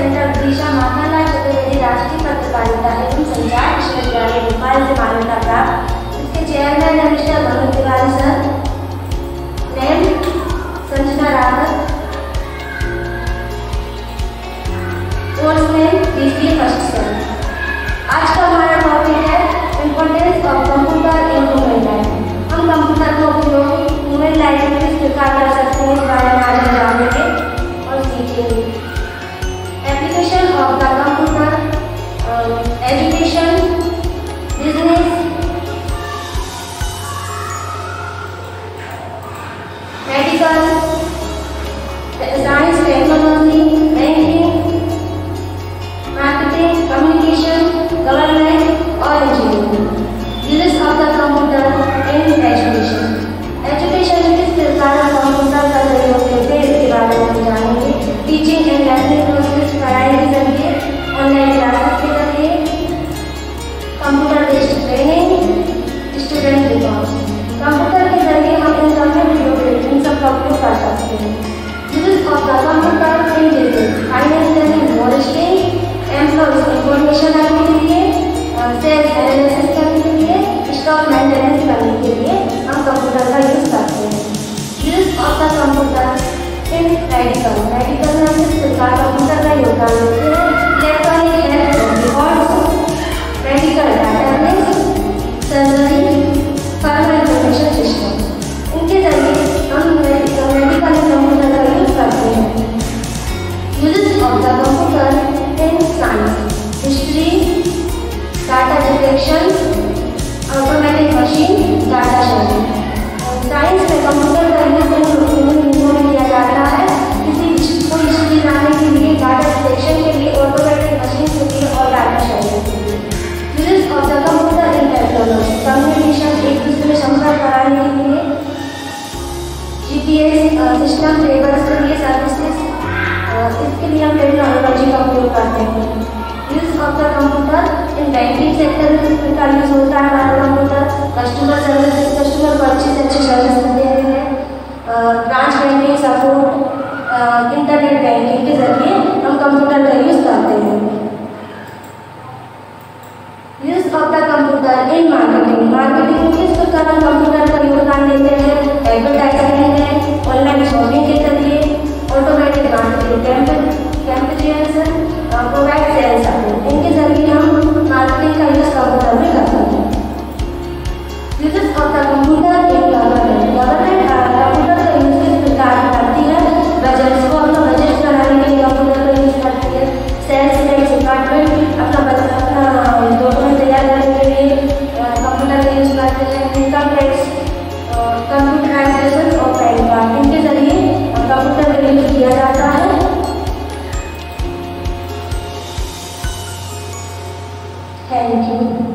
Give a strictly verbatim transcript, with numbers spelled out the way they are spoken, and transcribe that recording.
Centre दिशा माखनलाल चतुर्वेदी राष्ट्रीय पत्रकारिता एवं संचार विश्वविद्यालय भोपाल से मान्यता प्राप्त। इसके चेयरमैन है mister Manoj Tiwari sir. Name Sanjana Rawat. Course name BCA first sem. आज का हमारा टॉपिक है importance of computer in women life. हम कंप्यूटर का उपयोग वुमेन लाइफ में किस प्रकार कर सकते हैं इस बारे में आज हम जानेंगे और सीखेंगे। Application of the computer, education, business, medical, science, technology, banking, marketing, communication, government और engineering. Uses of the computer in education. Education में किस प्रकार कंप्यूटर का प्रयोग करते हैं इसके बारे में हम जानेंगे। टीचिंग एंड लर्निंग प्रोसेस, पढ़ाई के जरिए, ऑनलाइन क्लासेस के जरिए, computer based training, student records. Computer के जरिए हम इंटरनेट वीडियो एडिटिंग सब का उपयोग कर सकते हैं। Uses of the computer in business, financial monitoring, employees information रखने के लिए, सेल्स एनालिसिस करने के लिए, स्टॉक मेंटेनेंस करने के लिए हम कंप्यूटर का यूज करते हैं। Use of the computer in medical. Medical में हम किस प्रकार कंप्यूटर का योगदान देते हैं। Electronic health records, medical database, surgery, pharma information system. इनके जरिए हम मेडिकल में कंप्यूटर का यूज करते हैं। Uses of the computer in science, history, data detection, automatic machine, data sharing. Science में कंप्यूटर का यूज किया जाता है किसी कोई हिस्ट्री जानने के लिए, डाटा डिटेक्शन के लिए, ऑटोमेटिक मशीन के लिए और डाटा शेयरिंग के लिए। Uses of the computer in technology, communication, एक दूसरे में संपर्क कराने के लिए, जीपीएस सिस्टम, टेबल्स के लिए, सर्विसेज, इसके लिए हम टेक्नोलॉजी का उपयोग करते हैं। Use of the computer in banking sector में किस प्रकार यूज होता है हमारा कंप्यूटर। कस्टमर सर्विस, कस्टमर को अच्छी से अच्छी सर्विस देते हैं। Branch banking support, internet banking के जरिए हम कंप्यूटर का यूज करते हैं। Use of the computer in marketing. Marketing में किस प्रकार हम कंप्यूटर का योगदान देते हैं। एडवर्टाइजमेंट है, ऑनलाइन शॉपिंग के जरिए, automatic marketing campaign, provide sales support. इनके जरिए हम मार्केटिंग का यूज कंप्यूटर में करते हैं। Uses of the computer in government. Government computer का यूज किस प्रकार करती है। बजट्स को अपना बजट बनाने के लिए कंप्यूटर का यूज करती है। सेल्स टैक्स डिपार्टमेंट अपना बजट अपना डॉक्यूमेंट तैयार करने के लिए कंप्यूटर का यूज करते हैं। इनकम टैक्स, कंप्यूटराइजेशन और पैन कार्ड, इनके जरिए कंप्यूटर का यूज किया जाता है। Thank you.